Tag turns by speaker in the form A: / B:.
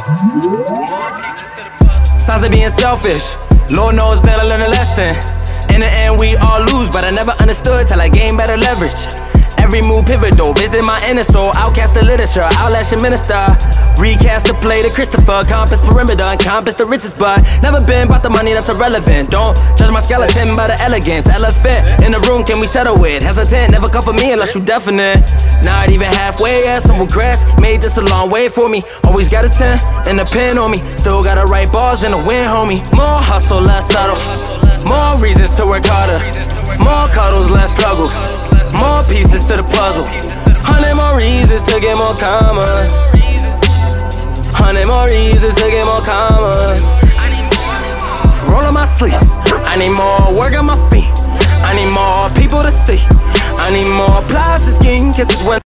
A: Signs of being selfish. Lord knows that I learned a lesson. In the end we all lose, but I never understood till I gained better leverage. Every move pivotal, visit my inner soul. Outcast the literature, outlast your minister. Recast the play to Christopher. Compass perimeter, encompass the richest, but never been about the money, that's irrelevant. Don't judge my skeleton by the elegance. Elephant in the room, can we settle with? Hesitant, never come for me unless you definite. Not even halfway, yeah, some regrets. Made this a long way for me. Always got a 10 and a pen on me. Still gotta write bars and a win, homie. More hustle, less subtle. More reasons to work harder. More cuddles, less struggles. More pieces to the puzzle. 100 more reasons to get more commas. 100 more reasons to get more commas. Roll up my sleeves. I need more work on my feet. I need more people to see. I need more plastic skin kisses when